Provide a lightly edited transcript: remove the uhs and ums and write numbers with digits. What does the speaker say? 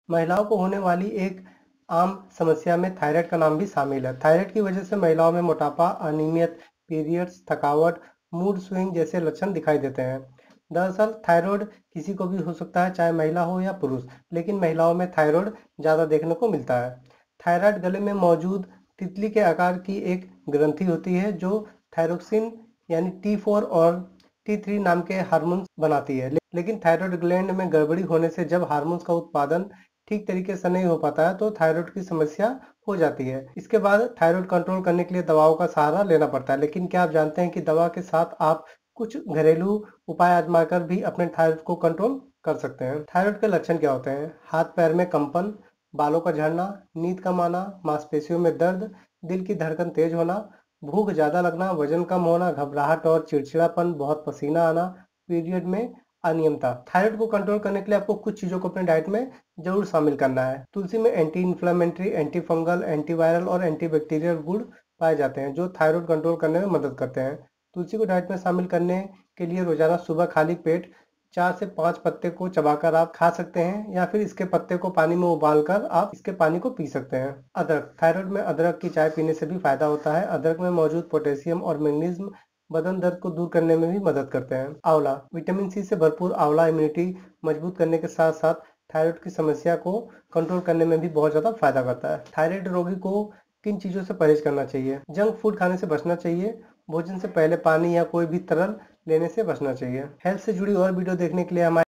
महिलाओं को होने वाली एक आम समस्या में थायराइड का नाम भी शामिल है। थायराइड की वजह से महिलाओं में मोटापा, अनियमित पीरियड्स, थकावट, मूड स्विंग जैसे लक्षण दिखाई देते हैं। दरअसल थायराइड किसी को भी हो सकता है, चाहे महिला हो या पुरुष, लेकिन महिलाओं में थायराइड ज़्यादा देखने को मिलता है। थायराइड गले में मौजूद तितली के आकार की एक ग्रंथि होती है जो थायरोक्सिन यानी T4 और T3 नाम के हार्मोन्स बनाती है। लेकिन थायराइड ग्लैंड में गड़बड़ी होने से जब हार्मोन्स का उत्पादन ठीक तरीके से नहीं हो पाता है तो थायराइड की समस्या हो जाती है। इसके बाद थायराइड कंट्रोल करने के लिए दवाओं का सहारा लेना पड़ता है। लेकिन क्या आप जानते हैं कि दवा के साथ आप कुछ घरेलू उपाय आजमाकर भी अपने थायराइड को कंट्रोल कर सकते हैं। थायराइड के लक्षण क्या होते हैं? हाथ पैर में कंपन, बालों का झड़ना, नींद कम आना, मांसपेशियों में दर्द, दिल की धड़कन तेज होना, भूख ज्यादा लगना, वजन कम होना, घबराहट और चिड़चिड़ापन, बहुत पसीना आना, पीरियड में अनियमितता। थायराइड को कंट्रोल करने के लिए आपको कुछ चीजों को अपने डाइट में जरूर शामिल करना है। तुलसी में anti inflammatory, anti fungal, antiviral और एंटीबैक्टीरियल गुण पाए जाते हैं जो थायराइड कंट्रोल करने में मदद करते हैं। तुलसी को डाइट में शामिल करने के लिए रोजाना सुबह खाली पेट 4 से 5 पत्ते को चबाकर आप खा सकते हैं या फिर इसके पत्ते को पानी में उबालकर आप इसके पानी को पी सकते हैं। अदरक, थायराइड में अदरक की चाय पीने से भी फायदा होता है। अदरक में मौजूद पोटेशियम और मैग्नीशियम बदन दर्द को दूर करने में भी मदद करते हैं। आंवला, विटामिन सी से भरपूर आंवला इम्यूनिटी मजबूत करने के साथ साथ थायराइड की समस्या को कंट्रोल करने में भी बहुत ज्यादा फायदा करता है। थायराइड रोगी को किन चीजों से परहेज करना चाहिए? जंक फूड खाने से बचना चाहिए। भोजन से पहले पानी या कोई भी तरल लेने से बचना चाहिए। हेल्थ से जुड़ी और वीडियो देखने के लिए हमारे